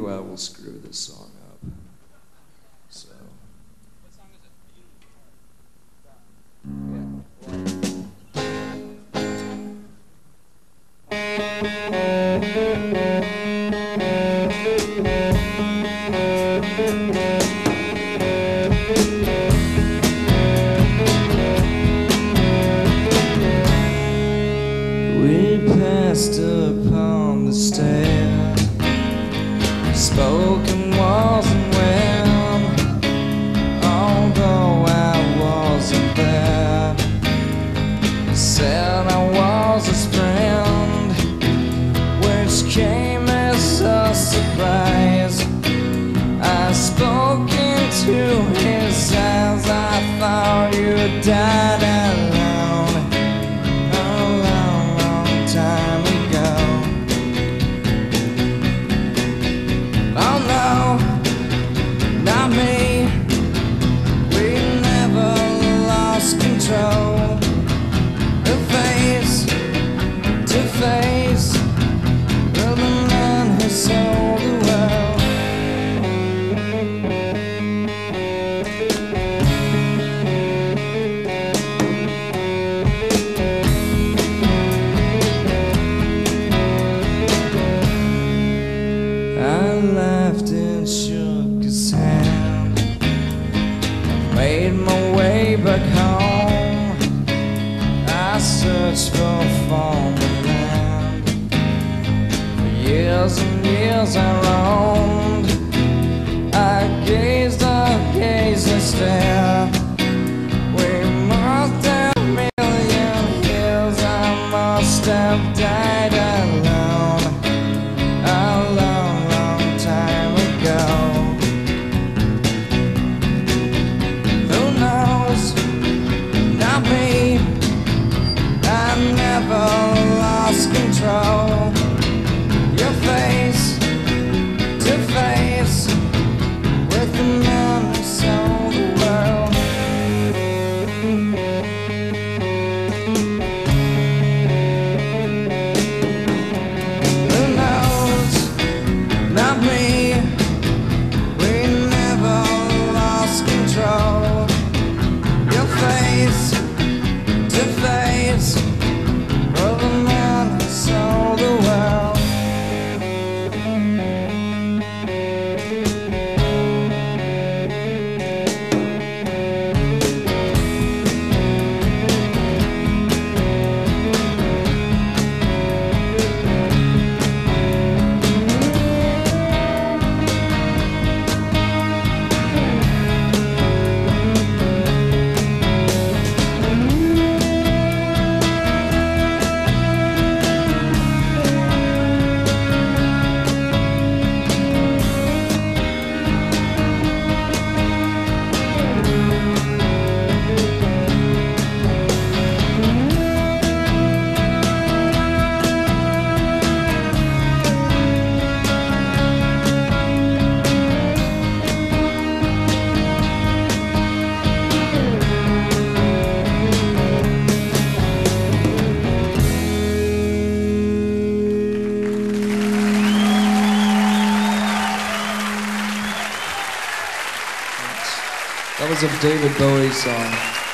you I will screw this song up. So. What song is We passed upon the stair, spoken walls and wind. Although I wasn't there, he said I was his friend, which came as a surprise. I spoke into his eyes. I thought you died alone a long, long time ago. Oh no, not me. We never lost control. Face to face with the man who sold the world. I laughed and shook his hand. I made my way back home. I searched for foreign land. For years and years I roamed. I gazed a gazeless stare. We must have a million years. I must have died alone a long, long time ago. Who knows? Not me. I never lost control. Your face to face with the man who sold the world. Who knows? Not me. We never lost control. Your face to face with the man who sold the world. That was a David Bowie song.